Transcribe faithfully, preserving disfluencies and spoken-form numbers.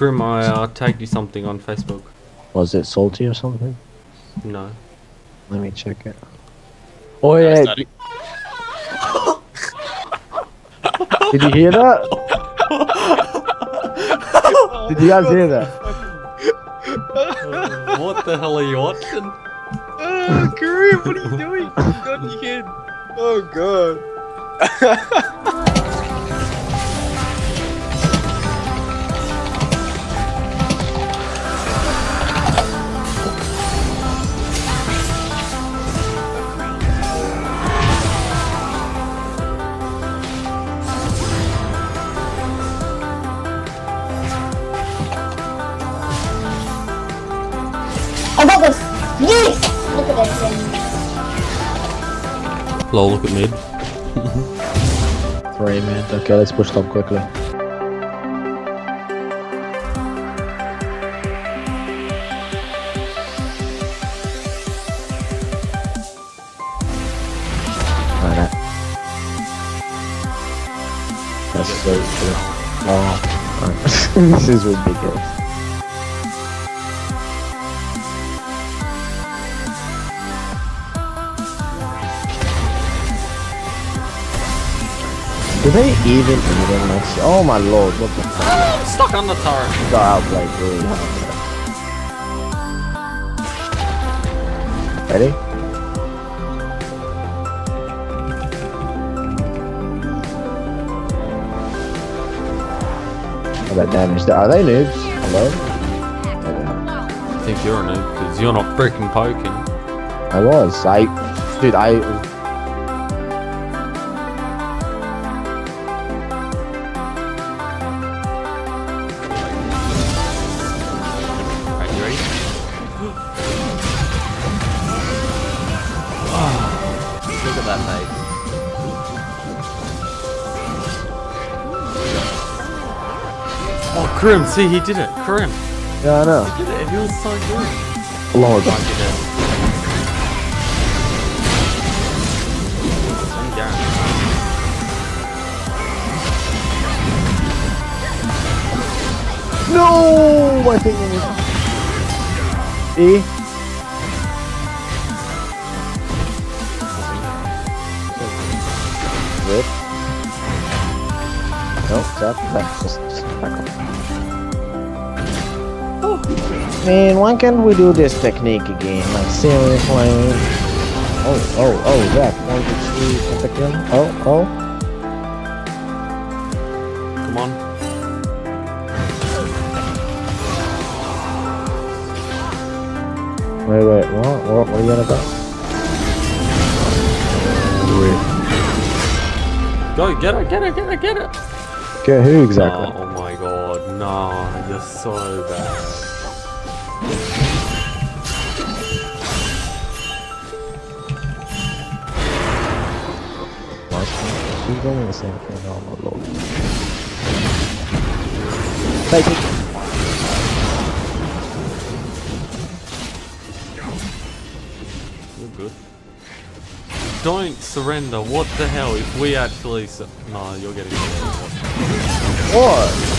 Grim, I uh, tagged you something on Facebook. Was it salty or something? No. Let me check it. Oh yeah. Did you hear that? Did you guys hear that? Uh, what the hell are you watching? Oh, Kareem, what are you doing? God, you kid. Oh god. I got this! Yes! Look at that thing. Lol, look at mid. Three mid. Okay, let's push top quickly. Alright. That's so good. Oh, alright. This is ridiculous. Do they even even next? Oh my lord, what the fuck? Oh, I'm stuck on the turret. Got outplayed really hard. Ready? How about damage? Are they noobs? Hello? I think you're a noob because you're not freaking poking. I was. I. Dude, I. Look at that mate. Oh, Grim, see, he did it. Grim. Yeah, I know. He did it. He was so good. Lord. I did it. No, I think it was. E. Rip. Nope, that, that's just back up. Oh. Man, why can't we do this technique again? Like, seriously? Oh, oh, oh, Zach, one, two, three, get the kill. Oh, oh. Come on. Wait, wait, what? What, what are you gonna do? Wait. Go, get it, get it, get it, get it! Okay, who exactly? Oh, oh my god, no, you're so bad. What? She's doing the same thing, oh my lord. Take it! You're good. Don't surrender, what the hell, if we actually su- no, you're getting it. What?